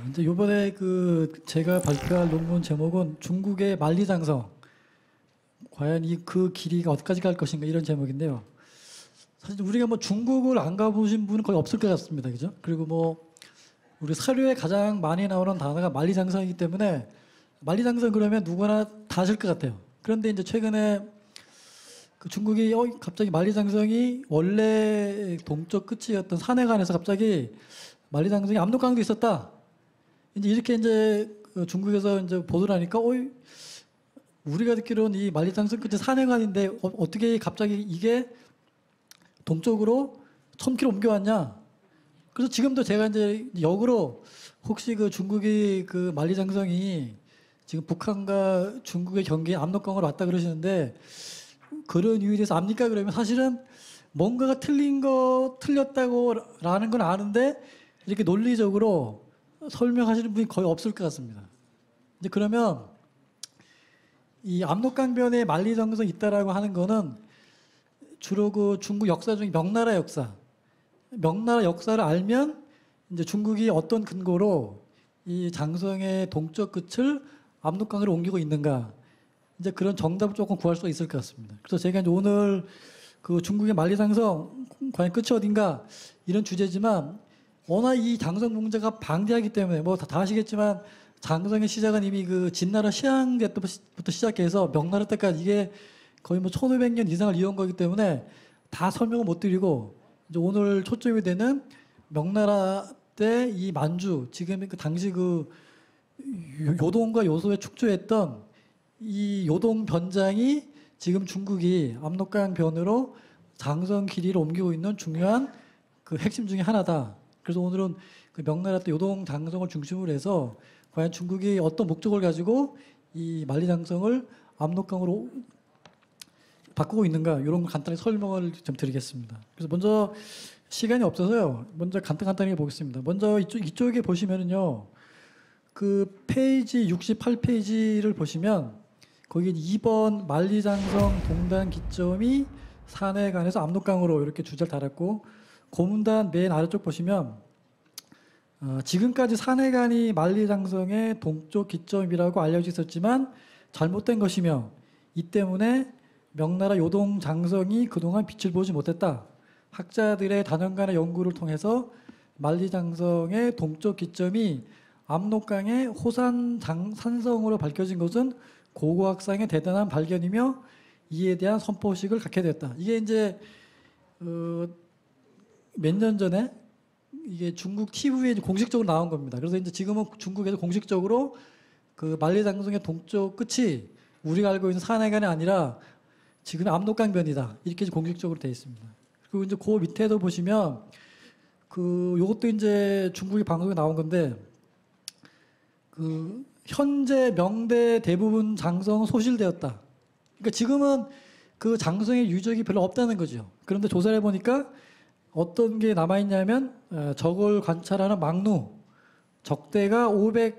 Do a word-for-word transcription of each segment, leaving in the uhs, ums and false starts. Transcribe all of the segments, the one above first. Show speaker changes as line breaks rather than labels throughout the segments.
이제 요번에 그 제가 발표할 논문 제목은 중국의 만리장성. 과연 이 그 길이가 어디까지 갈 것인가 이런 제목인데요. 사실 우리가 뭐 중국을 안 가보신 분은 거의 없을 것 같습니다. 그죠? 그리고 뭐 우리 사료에 가장 많이 나오는 단어가 만리장성이기 때문에 만리장성 그러면 누구나 다 아실 것 같아요. 그런데 이제 최근에 그 중국이 어, 갑자기 만리장성이 원래 동쪽 끝이었던 산해관에서 갑자기 만리장성이 압록강도 있었다. 이제 이렇게 이제 그 중국에서 이제 보도를 하니까 어이 우리가 듣기로는 이 만리장성 끝이 산해관인데 어, 어떻게 갑자기 이게 동쪽으로 천 킬로미터 옮겨왔냐? 그래서 지금도 제가 이제 역으로 혹시 그 중국이 그 만리장성이 지금 북한과 중국의 경계에 압록강으로 왔다 그러시는데 그런 이유에 대해서 압니까? 그러면 사실은 뭔가가 틀린 거 틀렸다고라는 건 아는데 이렇게 논리적으로 설명하시는 분이 거의 없을 것 같습니다. 이제 그러면 이 압록강변에 만리장성이 있다라고 하는 거는 주로 그 중국 역사 중에 명나라 역사, 명나라 역사를 알면 이제 중국이 어떤 근거로 이 장성의 동쪽 끝을 압록강으로 옮기고 있는가 이제 그런 정답을 조금 구할 수가 있을 것 같습니다. 그래서 제가 이제 오늘 그 중국의 만리장성 과연 끝이 어딘가 이런 주제지만 워낙 이 장성 문제가 방대하기 때문에 뭐 다 아시겠지만 장성의 시작은 이미 그 진나라 시황제 때부터 시작해서 명나라 때까지 이게 거의 뭐 천오백 년 이상을 이어온 거기 때문에 다 설명을 못 드리고 이제 오늘 초점이 되는 명나라 때 이 만주 지금 그 당시 그 요동과 요소에 축조했던 이 요동 변장이 지금 중국이 압록강 변으로 장성 길이를 옮기고 있는 중요한 그 핵심 중에 하나다. 그래서 오늘은 그 명나라 때 요동 장성을 중심으로 해서 과연 중국이 어떤 목적을 가지고 이 만리장성을 압록강으로 바꾸고 있는가 이런 걸 간단히 설명을 좀 드리겠습니다. 그래서 먼저 시간이 없어서요. 먼저 간단 간단하게 보겠습니다. 먼저 이쪽 이쪽에 보시면은요. 그 페이지 육십팔 페이지를 보시면 거기 이 번 만리장성 동단 기점이 산해관에서 압록강으로 이렇게 주제를 달았고 고문단 맨 아래쪽 보시면 어, 지금까지 산해관이 만리장성의 동쪽 기점이라고 알려져 있었지만 잘못된 것이며 이 때문에 명나라 요동 장성이 그동안 빛을 보지 못했다. 학자들의 다년간의 연구를 통해서 만리장성의 동쪽 기점이 압록강의 호산 장, 산성으로 밝혀진 것은 고고학상의 대단한 발견이며 이에 대한 선포식을 갖게 됐다. 이게 이제 어, 몇 년 전에 이게 중국 티비에 공식적으로 나온 겁니다. 그래서 이제 지금은 중국에서 공식적으로 그 만리장성의 동쪽 끝이 우리가 알고 있는 산해관이 아니라 지금의 압록강변이다. 이렇게 공식적으로 되어 있습니다. 그리고 이제 그 밑에도 보시면 그 요것도 이제 중국의 방송에 나온 건데 그 현재 명대 대부분 장성은 소실되었다. 그러니까 지금은 그 장성의 유적이 별로 없다는 거죠. 그런데 조사를 해보니까 어떤 게 남아있냐면 저걸 관찰하는 망루 적대가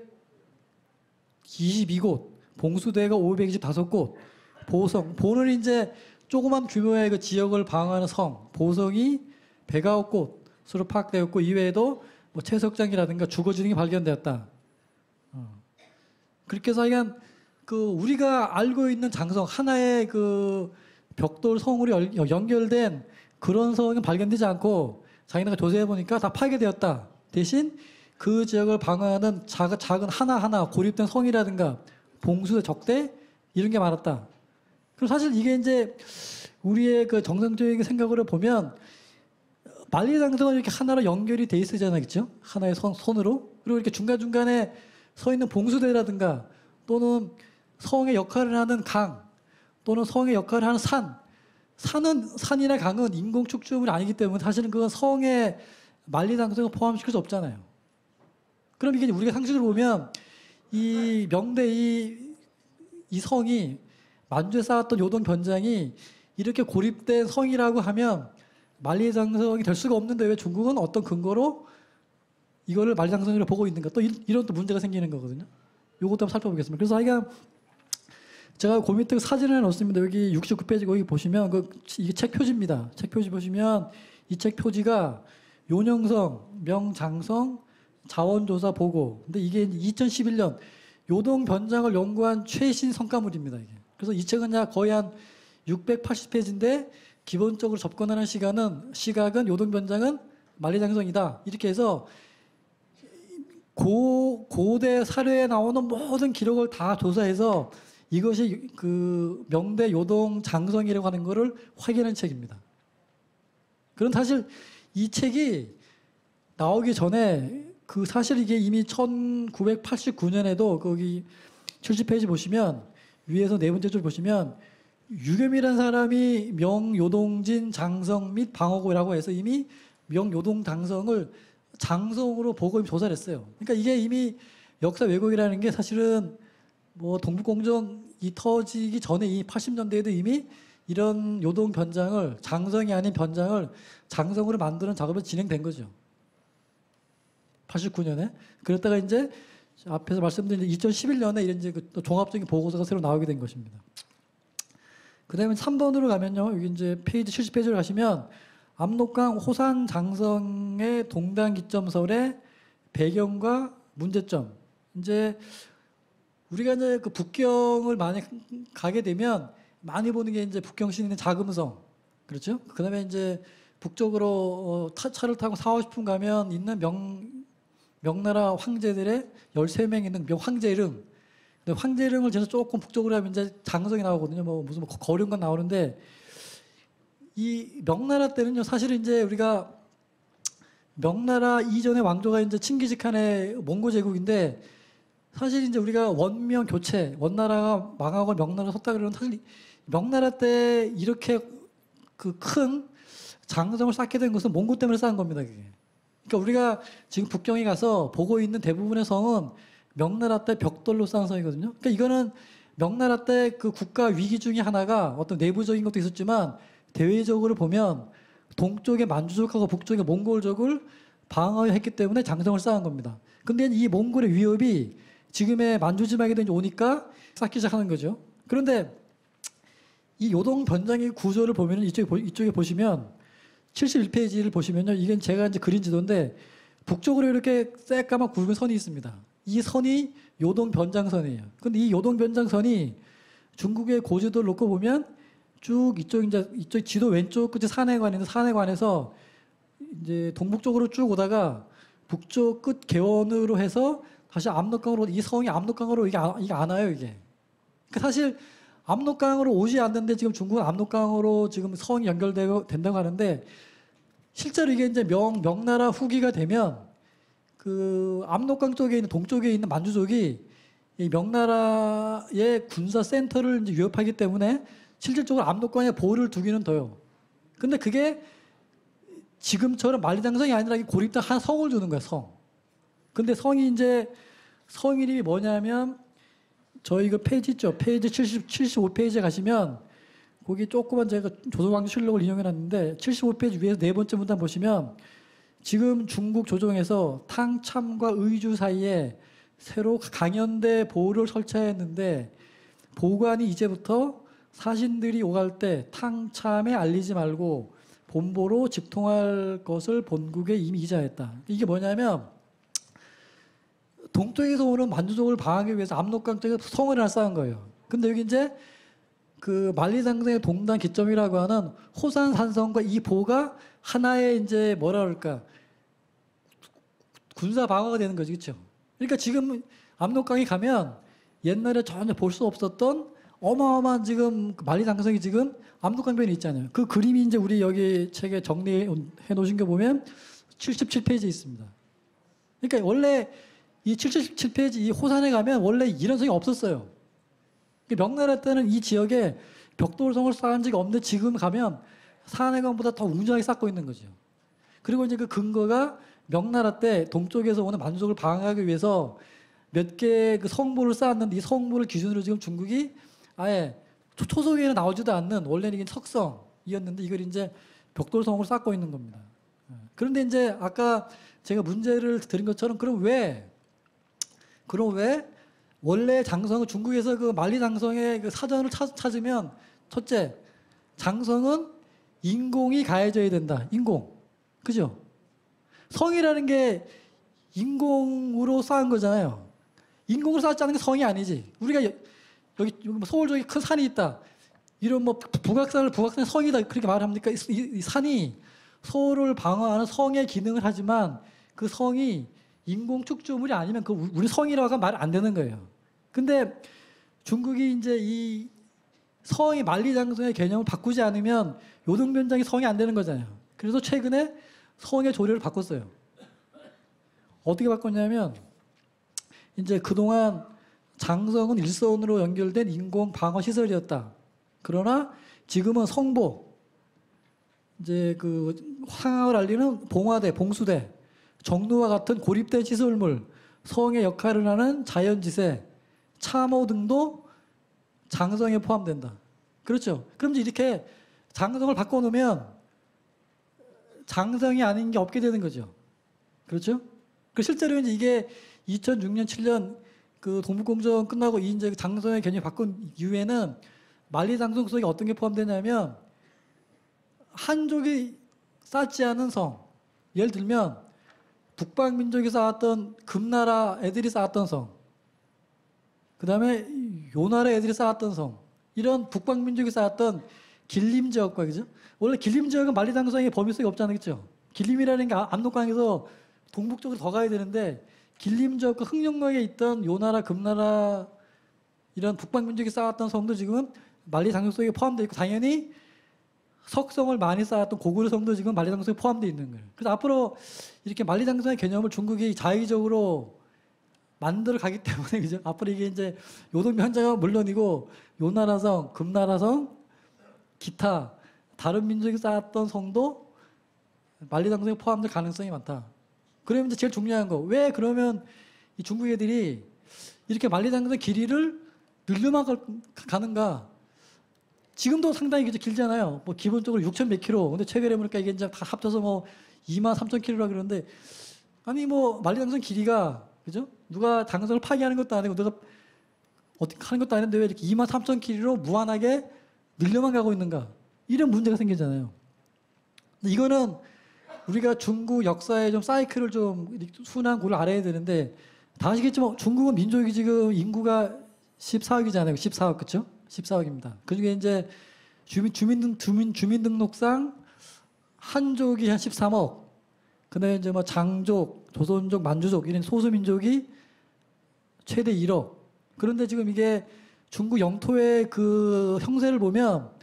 오백이십이 곳, 봉수대가 오백이십오 곳, 보성, 보는 이제 조그만 규모의 그 지역을 방어하는 성, 보성이 백구 곳으로 파악되었고 이외에도 뭐 채석장이라든가 주거지 등이 발견되었다. 어. 그렇게 해서 하여간 그 우리가 알고 있는 장성 하나의 그 벽돌 성으로 연결된 그런 성은 발견되지 않고 자기네가 조사해 보니까 다 파괴되었다. 대신 그 지역을 방어하는 작은, 작은 하나하나 고립된 성이라든가 봉수대 적대 이런 게 많았다. 그리고 사실 이게 이제 우리의 그 정상적인 생각으로 보면 만리장성은 이렇게 하나로 연결이 돼 있으잖아요. 그렇죠? 하나의 선, 선으로. 그리고 이렇게 중간중간에 서 있는 봉수대라든가 또는 성의 역할을 하는 강 또는 성의 역할을 하는 산. 산은, 산이나 강은 인공 축조물이 아니기 때문에 사실은 그건 성의 만리장성을 포함시킬 수 없잖아요. 그럼 이게 우리가 상식으로 보면 이 명대 이, 이 성이 만주에 쌓았던 요동 변장이 이렇게 고립된 성이라고 하면 만리장성이 될 수가 없는데 왜 중국은 어떤 근거로 이거를 만리장성으로 보고 있는가 또 이런 또 문제가 생기는 거거든요. 요것도 한번 살펴보겠습니다. 그래서 하여간 제가 그 밑에 사진을 넣었습니다. 여기 육십구 페이지 거기 보시면 그 이게 책 표지입니다. 책 표지 보시면 이 책 표지가 요녕성, 명장성, 자원조사 보고. 근데 이게 이천십일 년 요동 변장을 연구한 최신 성과물입니다. 이게. 그래서 이 책은 거의 한 육백팔십 페이지인데 기본적으로 접근하는 시간은 시각은 요동 변장은 만리장성이다. 이렇게 해서 고 고대 사료에 나오는 모든 기록을 다 조사해서 이것이 그 명대 요동 장성이라고 하는 것을 확인한 책입니다. 그런 사실 이 책이 나오기 전에 그 사실 이게 이미 천구백팔십구 년에도 거기 칠십 페이지 보시면 위에서 네 번째 줄 보시면 유겸이라는 사람이 명요동진 장성 및 방어고라고 해서 이미 명요동 장성을 장성으로 보고 조사를 했어요. 그러니까 이게 이미 역사 왜곡이라는 게 사실은 뭐 동북공정이 터지기 전에 이 팔십 년대에도 이미 이런 요동 변장을 장성이 아닌 변장을 장성으로 만드는 작업이 진행된 거죠. 팔십구 년에. 그랬다가 이제 앞에서 말씀드린 이천십일 년에 이런 이제 그 종합적인 보고서가 새로 나오게 된 것입니다. 그 다음에 삼 번으로 가면요. 여기 이제 페이지 칠십 페이지로 가시면 압록강 호산 장성의 동단 기점설의 배경과 문제점. 이제 우리가 이제 그 북경을 많이 가게 되면 많이 보는 게 이제 북경시에 있는 자금성. 그렇죠? 그 다음에 이제 북쪽으로 타, 차를 타고 사오십 분 가면 있는 명, 명나라 황제들의 열세 명 있는 명황제릉. 황제릉을 지나서 조금 북쪽으로 하면 이제 장성이 나오거든요. 뭐 무슨 뭐 거룡관 나오는데 이 명나라 때는요. 사실은 이제 우리가 명나라 이전의 왕조가 이제 칭기즈칸의 몽고 제국인데 사실 이제 우리가 원명 교체, 원나라가 망하고 명나라가 섰다 그러면 사실 명나라 때 이렇게 그 큰 장성을 쌓게 된 것은 몽고 때문에 쌓은 겁니다. 그게. 그러니까 우리가 지금 북경에 가서 보고 있는 대부분의 성은 명나라 때 벽돌로 쌓은 성이거든요. 그러니까 이거는 명나라 때 그 국가 위기 중에 하나가 어떤 내부적인 것도 있었지만 대외적으로 보면 동쪽의 만주족하고 북쪽의 몽골족을 방어했기 때문에 장성을 쌓은 겁니다. 근데 이 몽골의 위협이 지금의 만주 지방에 오니까 쌓기 시작하는 거죠. 그런데 이 요동 변장의 구조를 보면 이쪽에, 이쪽에 보시면 칠십일 페이지를 보시면요. 이건 제가 이제 그린 지도인데 북쪽으로 이렇게 새까만 굵은 선이 있습니다. 이 선이 요동 변장선이에요. 근데 이 요동 변장선이 중국의 고지도를 놓고 보면 쭉 이쪽 이제 이쪽 지도 왼쪽 끝에 산해관인데 산해관에서 이제 동북쪽으로 쭉 오다가 북쪽 끝 개원으로 해서 다시 압록강으로 이 성이 압록강으로 이게 안, 이게 안 와요 이게. 그러니까 사실 압록강으로 오지 않는데 지금 중국은 압록강으로 지금 성이 연결되고 된다고 하는데 실제로 이게 이제 명 명나라 후기가 되면 그 압록강 쪽에 있는 동쪽에 있는 만주족이 이 명나라의 군사 센터를 이제 위협하기 때문에 실질적으로 압록강에 보호를 두기는 둬요. 근데 그게 지금처럼 만리장성이 아니라 고립된 한 성을 주는 거야 성. 근데 성이 이제 성 이름이 뭐냐면 저희 그 페이지 있죠. 페이지 칠십, 칠십오 페이지에 가시면 거기 조그만 제가 조선왕조실록을 인용해 놨는데 칠십오 페이지 위에서 네 번째 문단 보시면 지금 중국 조정에서 탕참과 의주 사이에 새로 강연대 보호를 설치했는데 보관이 이제부터 사신들이 오갈 때 탕참에 알리지 말고 본보로 집통할 것을 본국에 이미 이자했다. 이게 뭐냐면 동쪽에서 오는 만주족을 방어하기 위해서 압록강 쪽에 성을 하나 쌓은 거예요. 근데 여기 이제 그 만리장성의 동단 기점이라고 하는 호산 산성과 이 보가 하나의 이제 뭐라 그럴까 군사 방어가 되는 거죠, 그렇죠? 그러니까 지금 압록강에 가면 옛날에 전혀 볼 수 없었던 어마어마한 지금 만리장성이 지금 압록강변에 있잖아요. 그 그림이 이제 우리 여기 책에 정리해 놓으신 거 보면 칠십칠 페이지에 있습니다. 그러니까 원래 이 칠십칠 페이지 이 호산에 가면 원래 이런 성이 없었어요. 명나라 때는 이 지역에 벽돌성을 쌓은 적이 없는데 지금 가면 산해관보다 더 웅장하게 쌓고 있는 거죠. 그리고 이제 그 근거가 명나라 때 동쪽에서 오는 만주족을 방어하기 위해서 몇 개의 그 성물을 쌓았는데 이 성물을 기준으로 지금 중국이 아예 초석에는 나오지도 않는 원래는 이게 석성이었는데 이걸 이제 벽돌성으로 쌓고 있는 겁니다. 그런데 이제 아까 제가 문제를 드린 것처럼 그럼 왜 그럼 왜 원래 장성은 중국에서 그 만리장성의 그 사전을 찾, 찾으면 첫째 장성은 인공이 가해져야 된다. 인공. 그죠? 성이라는 게 인공으로 쌓은 거잖아요. 인공으로 쌓지 않은 게 성이 아니지. 우리가 여, 여기, 여기 서울 저기 큰 산이 있다. 이런 뭐 북악산을 북악산의 성이다 그렇게 말합니까? 이, 이 산이 서울을 방어하는 성의 기능을 하지만 그 성이 인공 축조물이 아니면 그 우리 성이라고 하면 말 안 되는 거예요. 근데 중국이 이제 이 성이 만리장성의 개념을 바꾸지 않으면 요동변장이 성이 안 되는 거잖아요. 그래서 최근에 성의 조례를 바꿨어요. 어떻게 바꿨냐면 이제 그동안 장성은 일선으로 연결된 인공 방어 시설이었다. 그러나 지금은 성보, 이제 그 황학을 알리는 봉화대, 봉수대, 정루와 같은 고립된 시설물, 성의 역할을 하는 자연지세, 참호 등도 장성에 포함된다. 그렇죠. 그럼 이제 이렇게 장성을 바꿔놓으면 장성이 아닌 게 없게 되는 거죠. 그렇죠? 그 실제로 이제 이게 이천육 년, 칠 년 그 동북공정 끝나고 이 이제 장성의 개념 바꾼 이후에는 만리장성 속에 어떤 게 포함되냐면 한족이 쌓지 않은 성, 예를 들면 북방민족이 쌓았던 금나라 애들이 쌓았던 성, 그 다음에 요나라 애들이 쌓았던 성, 이런 북방민족이 쌓았던 길림 지역과, 그죠? 원래 길림 지역은 만리장성의 범위성이 없잖아요, 그죠? 길림이라는 게 압록강에서 동북쪽으로 더 가야 되는데 길림 지역과 흑룡강에 있던 요나라, 금나라 이런 북방민족이 쌓았던 성도 지금은 만리장성 속에 포함되어 있고, 당연히 석성을 많이 쌓았던 고구려 성도 지금 만리장성에 포함되어 있는 거예요. 그래서 앞으로 이렇게 만리장성의 개념을 중국이 자의적으로 만들어 가기 때문에, 그죠? 앞으로 이게 이제 요동변장은 물론이고 요나라성, 금나라성, 기타 다른 민족이 쌓았던 성도 만리장성에 포함될 가능성이 많다. 그러면 이제 제일 중요한 거, 왜 그러면 이 중국 애들이 이렇게 만리장성 길이를 늘려만 가는가? 지금도 상당히 길잖아요. 뭐 기본적으로 육천 몇 킬로. 근데 최근에 보니까 이게 이제 다 합쳐서 뭐 이만 삼천 킬로라 그러는데, 아니 뭐 만리장성 길이가, 그죠? 누가 장성을 파괴하는 것도 아니고 누가 어떻게 하는 것도 아닌데 왜 이렇게 이만 삼천 킬로로 무한하게 늘려만 가고 있는가? 이런 문제가 생기잖아요. 이거는 우리가 중국 역사의 좀 사이클을 좀 순환 고를 알아야 되는데, 다 아시겠지만 중국은 민족이 지금 인구가 십사억이잖아요. 십사억, 그렇죠? 십사억입니다. 그중에 이제 주민 주민등 주민 주민등록상 한족이 한 십삼억. 그다음에 이제 뭐 장족, 조선족, 만주족 이런 소수민족이 최대 일억. 그런데 지금 이게 중국 영토의 그 형세를 보면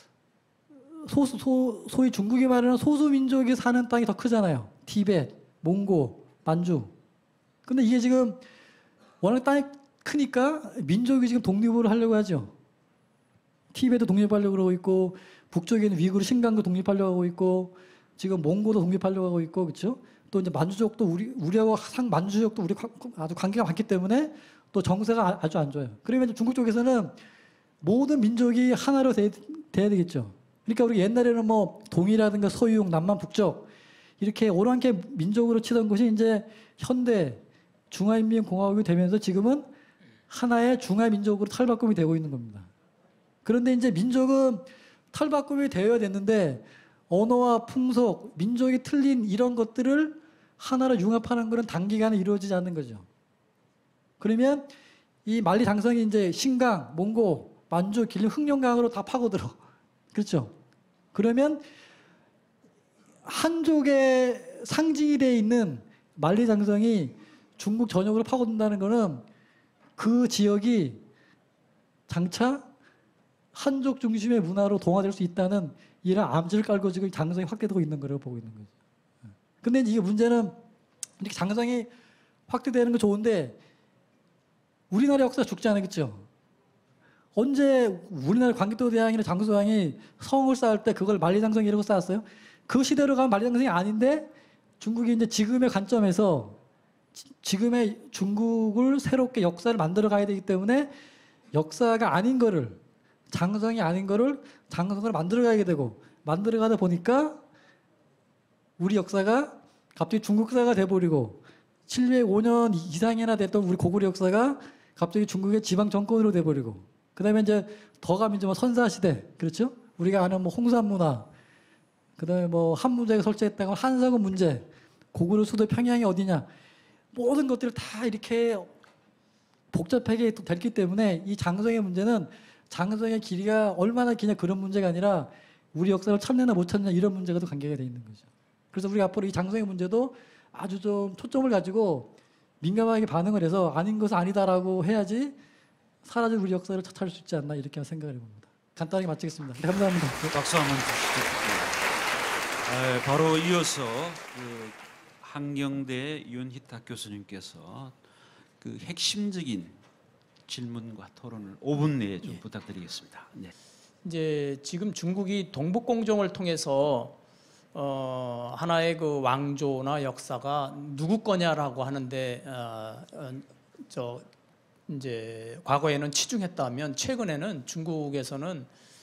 소수, 소, 소위 중국이 말하는 소수민족이 사는 땅이 더 크잖아요. 티베트, 몽고, 만주. 근데 이게 지금 워낙 땅이 크니까 민족이 지금 독립을 하려고 하죠. 티베트 독립하려고 그러고 있고, 북쪽에 있는 위구르 신강도 독립하려고 하고 있고, 지금 몽고도 독립하려고 하고 있고, 그렇죠? 또 이제 만주족도 우리 우리하고 상 만주족도 우리 아주 관계가 많기 때문에 또 정세가 아주 안 좋아요. 그러면 중국 쪽에서는 모든 민족이 하나로 돼, 돼야 되겠죠. 그러니까 우리 옛날에는 뭐 동이라든가 서유용, 남만, 북쪽 이렇게 오랑캐 민족으로 치던 것이 이제 현대 중화인민공화국이 되면서 지금은 하나의 중화민족으로 탈바꿈이 되고 있는 겁니다. 그런데 이제 민족은 탈바꿈이 되어야 됐는데 언어와 풍속, 민족이 틀린 이런 것들을 하나로 융합하는 것은 단기간에 이루어지지 않는 거죠. 그러면 이 만리장성이 이제 신강, 몽고, 만주, 길림, 흑룡강으로 다 파고들어. 그렇죠? 그러면 한족의 상징이 되어 있는 만리장성이 중국 전역으로 파고든다는 것은 그 지역이 장차 한족 중심의 문화로 동화될 수 있다는 이런 암시를 깔고 지금 장성이 확대되고 있는 거라고 보고 있는 거죠. 근데 이게 문제는 이렇게 장성이 확대되는 거 좋은데 우리나라 역사가 죽지 않았겠죠. 언제 우리나라 광개토대왕이나 장수왕이 성을 쌓을 때 그걸 만리장성이라고 쌓았어요? 그 시대로 가면 만리장성이 아닌데 중국이 이제 지금의 관점에서 지금의 중국을 새롭게 역사를 만들어 가야 되기 때문에 역사가 아닌 거를, 장성이 아닌 거를 장성을 만들어 가게 되고, 만들어 가다 보니까 우리 역사가 갑자기 중국 역사가 돼버리고 칠백오 년 이상이나 됐던 우리 고구려 역사가 갑자기 중국의 지방 정권으로 돼버리고, 그 다음에 이제 더 가면 이제 뭐 선사시대, 그렇죠? 우리가 아는 뭐 홍산 문화, 그 다음에 뭐 한문제가 설치했다고 한사군 문제, 고구려 수도 평양이 어디냐, 모든 것들을 다 이렇게 복잡하게 또 됐기 때문에 이 장성의 문제는 장성의 길이가 얼마나 기냐 그런 문제가 아니라 우리 역사를 찾느냐 못 찾느냐 이런 문제가 또 관계가 돼 있는 거죠. 그래서 우리가 앞으로 이 장성의 문제도 아주 좀 초점을 가지고 민감하게 반응을 해서 아닌 것은 아니다라고 해야지 사라진 우리 역사를 찾을 수 있지 않나 이렇게 생각을 해봅니다. 간단하게 마치겠습니다. 네, 감사합니다.
박수 한번 주시죠. 네. 바로 이어서 그 한경대 윤희탁 교수님께서 그 핵심적인 질문과 토론을 오 분 내에 좀 예. 부탁드리겠습니다. 네.
이제 지금 중국이 동북공정을 통해서 어, 하나의 그 왕조나 역사가 누구 거냐라고 하는데 어, 어, 저 이제 과거에는 치중했다면 최근에는 중국에서는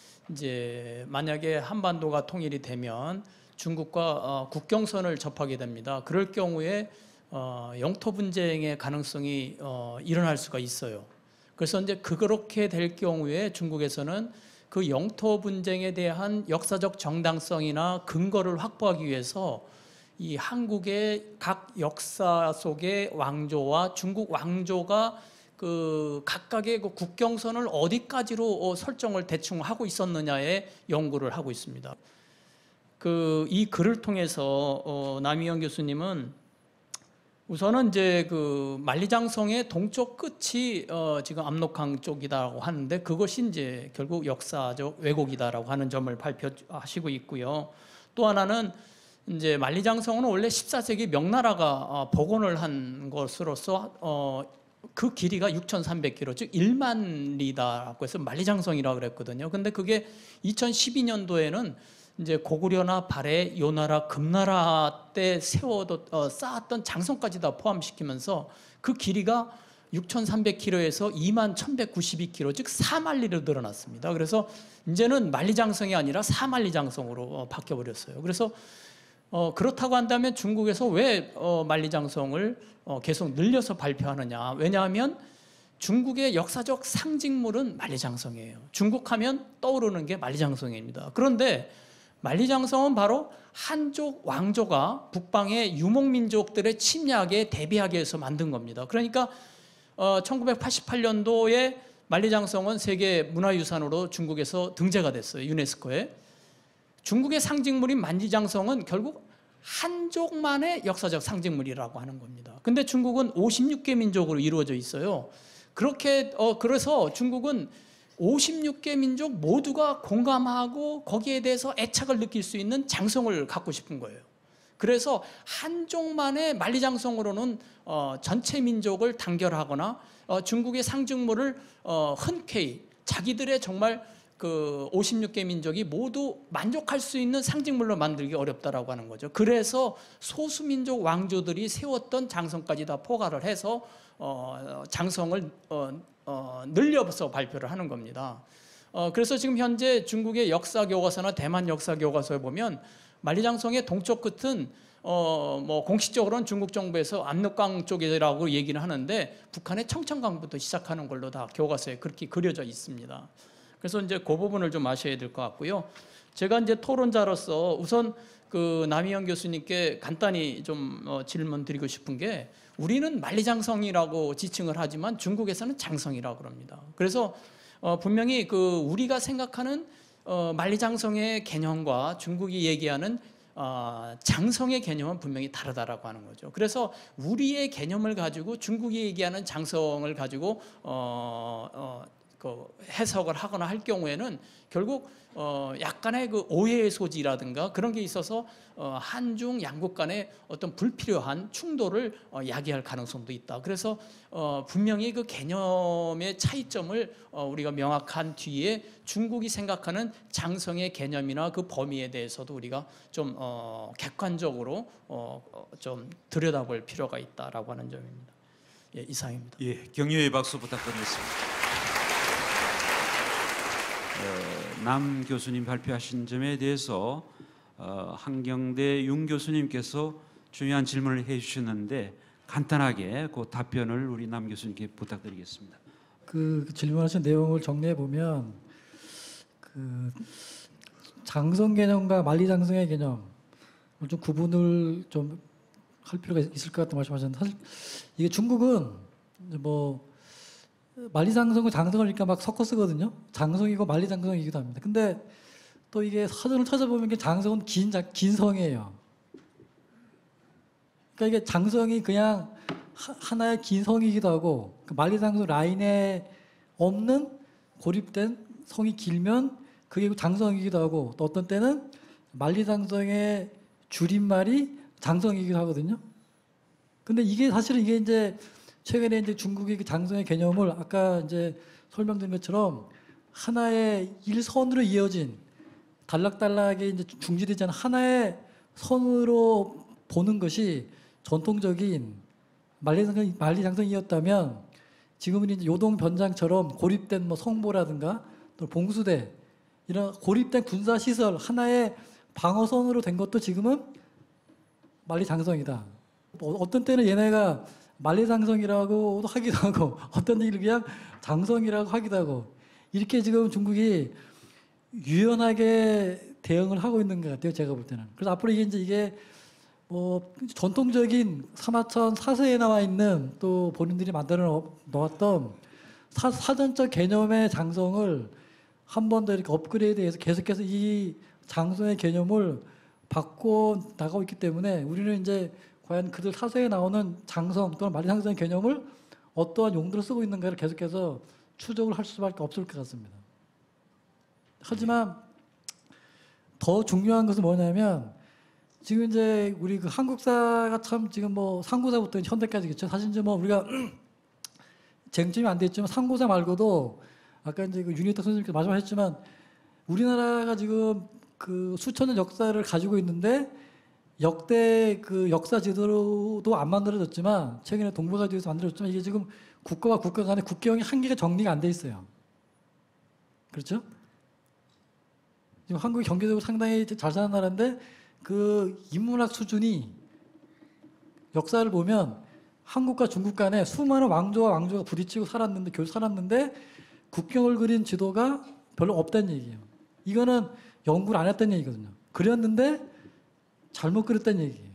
이제 만약에 한반도가 통일이 되면 중국과 어, 국경선을 접하게 됩니다. 그럴 경우에 어, 영토 분쟁의 가능성이 어, 일어날 수가 있어요. 그래서 이제 그렇게 될 경우에 중국에서는 그 영토 분쟁에 대한 역사적 정당성이나 근거를 확보하기 위해서 이 한국의 각 역사 속의 왕조와 중국 왕조가 그 각각의 그 국경선을 어디까지로 설정을 대충 하고 있었느냐에 연구를 하고 있습니다. 그 이 글을 통해서 어, 남희영 교수님은 우선은 이제 그 만리장성의 동쪽 끝이 어 지금 압록강 쪽이다라고 하는데 그것이 이제 결국 역사적 왜곡이다라고 하는 점을 발표하시고 있고요. 또 하나는 이제 만리장성은 원래 십사 세기 명나라가 복원을 한 것으로서 어 그 길이가 육천삼백 킬로미터, 즉 일만 리다라고 해서 만리장성이라고 그랬거든요. 근데 그게 이천십이 년도에는 이제 고구려나 발해, 요나라, 금나라 때 세워뒀 어, 쌓았던 장성까지 다 포함시키면서 그 길이가 육천삼백 킬로미터에서 이만 천백구십이 킬로미터, 즉 사만리로 늘어났습니다. 그래서 이제는 만리장성이 아니라 사만리장성으로 어, 바뀌어버렸어요. 그래서 어, 그렇다고 한다면 중국에서 왜 어, 만리장성을 어, 계속 늘려서 발표하느냐? 왜냐하면 중국의 역사적 상징물은 만리장성이에요. 중국하면 떠오르는 게 만리장성입니다. 그런데 만리장성은 바로 한족 왕조가 북방의 유목민족들의 침략에 대비하기 위해서 만든 겁니다. 그러니까 어, 천구백팔십팔 년도에 만리장성은 세계 문화유산으로 중국에서 등재가 됐어요. 유네스코에. 중국의 상징물인 만리장성은 결국 한족만의 역사적 상징물이라고 하는 겁니다. 근데 중국은 오십육 개 민족으로 이루어져 있어요. 그렇게 어, 그래서 중국은 오십육 개 민족 모두가 공감하고 거기에 대해서 애착을 느낄 수 있는 장성을 갖고 싶은 거예요. 그래서 한족만의 만리장성으로는 어, 전체 민족을 단결하거나 어, 중국의 상징물을 어, 흔쾌히 자기들의 정말 그 오십육 개 민족이 모두 만족할 수 있는 상징물로 만들기 어렵다라고 하는 거죠. 그래서 소수민족 왕조들이 세웠던 장성까지 다 포괄을 해서 어, 장성을 어, 어, 늘려서 발표를 하는 겁니다. 어, 그래서 지금 현재 중국의 역사 교과서나 대만 역사 교과서에 보면 만리장성의 동쪽 끝은 어, 뭐 공식적으로는 중국 정부에서 압록강 쪽이라고 얘기를 하는데 북한의 청천강부터 시작하는 걸로 다 교과서에 그렇게 그려져 있습니다. 그래서 이제 그 부분을 좀 아셔야 될 것 같고요. 제가 이제 토론자로서 우선 그 남희영 교수님께 간단히 좀 어, 질문 드리고 싶은 게 우리는 만리장성이라고 지칭을 하지만 중국에서는 장성이라고 그럽니다. 그래서 어, 분명히 그 우리가 생각하는 어, 만리장성의 개념과 중국이 얘기하는 어, 장성의 개념은 분명히 다르다라고 하는 거죠. 그래서 우리의 개념을 가지고 중국이 얘기하는 장성을 가지고 어, 어, 그 해석을 하거나 할 경우에는 결국 어 약간의 그 오해의 소지라든가 그런 게 있어서 어 한중 양국 간의 어떤 불필요한 충돌을 어 야기할 가능성도 있다. 그래서 어 분명히 그 개념의 차이점을 어 우리가 명확한 뒤에 중국이 생각하는 장성의 개념이나 그 범위에 대해서도 우리가 좀 어 객관적으로 어 좀 들여다볼 필요가 있다라고 하는 점입니다. 예, 이상입니다.
예, 격려의 박수 부탁드리겠습니다. 어, 남 교수님 발표하신 점에 대해서 어, 한경대 윤 교수님께서 중요한 질문을 해주셨는데 간단하게 그 답변을 우리 남 교수님께 부탁드리겠습니다.
그 질문하신 내용을 정리해 보면 그 장성 개념과 만리장성의 개념 좀 구분을 좀 할 필요가 있을 것 같다 말씀하셨는데 사실 이게 중국은 이제 뭐 만리장성과 장성을 그러니까 막 섞어 쓰거든요. 장성이고 만리장성이기도 합니다. 근데 또 이게 사전을 찾아보면 이게 장성은 긴, 자- 긴 성이에요. 그러니까 이게 장성이 그냥 하, 하나의 긴 성이기도 하고 그 만리장성 라인에 없는 고립된 성이 길면 그게 장성이기도 하고 또 어떤 때는 만리장성의 줄임말이 장성이기도 하거든요. 근데 이게 사실은 이게 이제 최근에 이제 중국의 그 장성의 개념을 아까 이제 설명드린 것처럼 하나의 일선으로 이어진 단락단락에 이제 중지되지 않은 하나의 선으로 보는 것이 전통적인 만리장성, 만리장성이었다면 지금은 이제 요동 변장처럼 고립된 뭐 성보라든가 또 봉수대 이런 고립된 군사 시설 하나의 방어선으로 된 것도 지금은 만리장성이다. 뭐 어떤 때는 얘네가 만리장성이라고도 하기도 하고 어떤 얘기를 그냥 장성이라고 하기도 하고 이렇게 지금 중국이 유연하게 대응을 하고 있는 것 같아요. 제가 볼 때는. 그래서 앞으로 이게 이제 이게 뭐 전통적인 사마천 사서에 나와 있는 또 본인들이 만들어 놓았던 사, 사전적 개념의 장성을 한 번 더 이렇게 업그레이드해서 계속해서 이 장성의 개념을 바꿔 나가고 있기 때문에 우리는 이제 과연 그들 사서에 나오는 장성 또는 만리장성의 개념을 어떠한 용도로 쓰고 있는가를 계속해서 추적을 할 수밖에 없을 것 같습니다. 하지만 더 중요한 것은 뭐냐면 지금 이제 우리 그 한국사가 참 지금 뭐 상고사부터 현대까지겠죠. 사실 이제 뭐 우리가 쟁점이 안 됐지만 상고사 말고도 아까 이제 그 윤희탁 선생님께서 말씀하셨지만 우리나라가 지금 그 수천 년 역사를 가지고 있는데 역대 그 역사 제도도 안 만들어졌지만 최근에 동북아주에서 만들어졌지만 이게 지금 국가와 국가 간의 국경이 한계가 정리가 안 돼 있어요. 그렇죠? 지금 한국이 경제적으로 상당히 잘 사는 나라인데 그 인문학 수준이 역사를 보면 한국과 중국 간에 수많은 왕조와 왕조가 부딪히고 살았는데 교수 살았는데 국경을 그린 지도가 별로 없다는 얘기예요. 이거는 연구를 안 했다는 얘기거든요. 그렸는데 잘못 그렸다는 얘기예요.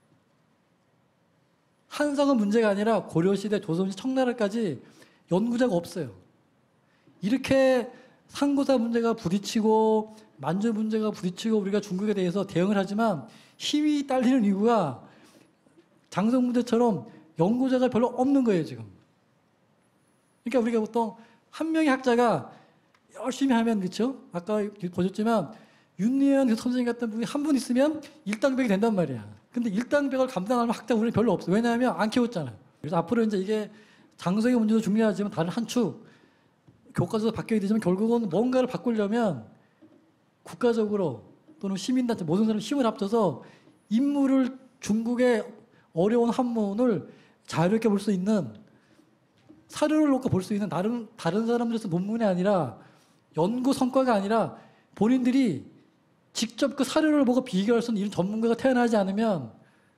한성은 문제가 아니라 고려시대, 조선시, 청나라까지 연구자가 없어요. 이렇게 상고사 문제가 부딪히고 만주 문제가 부딪히고 우리가 중국에 대해서 대응을 하지만 힘이 딸리는 이유가 장성 문제처럼 연구자가 별로 없는 거예요, 지금. 그러니까 우리가 보통 한 명의 학자가 열심히 하면 그렇죠? 아까 보셨지만 윤리현 선생님 같은 분이 한 분 있으면 일당백이 된단 말이야. 근데 일당백을 감당하는 학자 우리는 별로 없어. 왜냐하면 안 키웠잖아요. 그래서 앞으로 이제 이게 장성의 문제도 중요하지만 다른 한 축 교과서도 바뀌어야 되지만 결국은 뭔가를 바꾸려면 국가적으로 또는 시민단체 모든 사람 힘을 합쳐서 인물을 중국의 어려운 한문을 자유롭게 볼 수 있는 사료를 놓고 볼 수 있는 다른 다른 사람들에서 논문이 아니라 연구 성과가 아니라 본인들이 직접 그 사료를 보고 비교할 수 있는 이런 전문가가 태어나지 않으면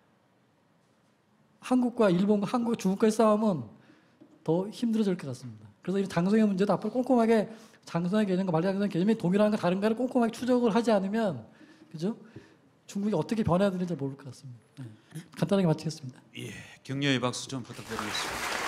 한국과 일본과 한국과 중국과의 싸움은 더 힘들어질 것 같습니다. 그래서 이 장성의 문제도 앞으로 꼼꼼하게 장성의 개념과 만리장성의 개념이 동일한가 다른가를 꼼꼼하게 추적을 하지 않으면 그죠? 중국이 어떻게 변화되는지 모를 것 같습니다. 네. 간단하게 마치겠습니다.
예, 격려의 박수 좀 부탁드리겠습니다.